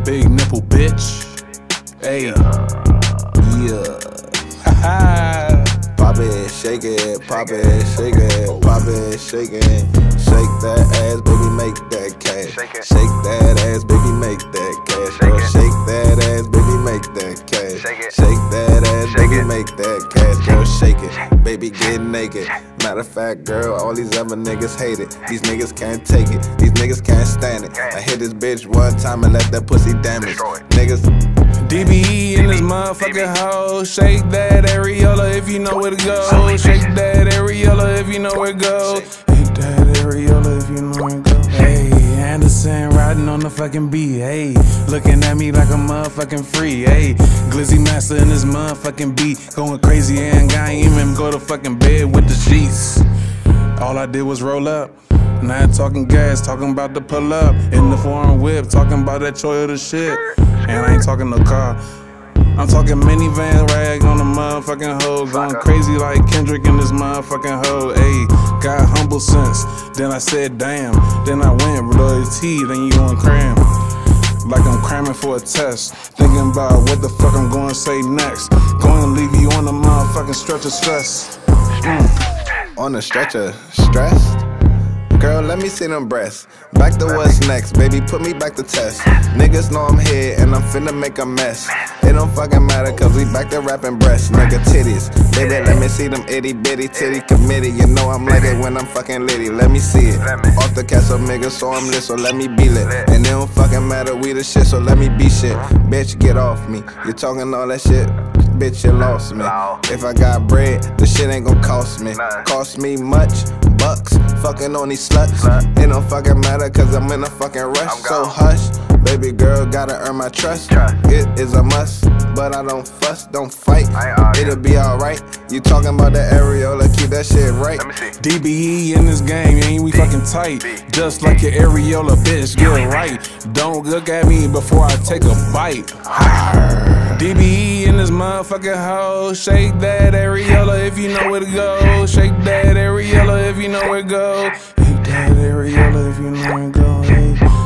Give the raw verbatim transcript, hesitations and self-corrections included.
Big nipple, bitch. Hey, yeah. Ha Pop it, shake it, pop it, shake it, pop it, shake it. Shake that ass, baby, make that cash. Shake that ass, baby, make that cash. Girl, shake that ass, baby, make that cash. Shake that ass, baby, make that cash. Girl, shake it, baby, get naked. Matter of fact, girl, all these other niggas hate it. These niggas can't take it, these niggas can't stand it. I hit this bitch one time and let that pussy damage. Niggas D B E in this motherfucking hoe. Shake that areola if you know where to go. Shake that areola if you know where to go. Shake that areola if you know where to go. Hey, Anderson riding on the fucking beat. Hey, looking at me like a motherfucking free. Hey, Glizzy Master in this motherfucking beat. Going crazy and I ain't even go to fucking bed with the sheets. All I did was roll up. Not talking gas, talking about the pull up. In the foreign whip, talking about that Toyota shit. And I ain't talking no car. I'm talking minivan rag on the motherfucking hoe. Going crazy like Kendrick in this motherfucking hoe. Ayy, got humble sense. Then I said damn. Then I went loyalty, then you on cram. Like I'm cramming for a test. Thinking about what the fuck I'm gonna say next. Gonna leave you on the motherfucking stretch of stress. Mm. on the stretcher, stressed? Girl, let me see them breasts. Back to what's next, baby, put me back to test. Niggas know I'm here and I'm finna make a mess. It don't fucking matter cause we back to rapping breasts. Nigga titties, baby, let me see them itty bitty titty committee. You know I'm like it when I'm fucking litty, let me see it. Off the castle nigga, so I'm lit, so let me be lit. And it don't fucking matter, we the shit, so let me be shit. Bitch, get off me, you talking all that shit. Bitch, you lost me. If I got bread, the shit ain't gon' cost me. Cost me much, bucks, fucking on these sluts. It don't fucking matter cause I'm in a fucking rush. So hush, baby girl, gotta earn my trust. It is a must, but I don't fuss, don't fight. It'll be alright. You talking about the areola, keep that shit right. D B E in this game, ain't we fucking tight? Just like your areola, bitch, get it right. Don't look at me before I take a bite. D B E in this motherfucking hoe. Shake that areola if you know where to go. Shake that areola if you know where to go. Shake that areola if you know where to go. Hey.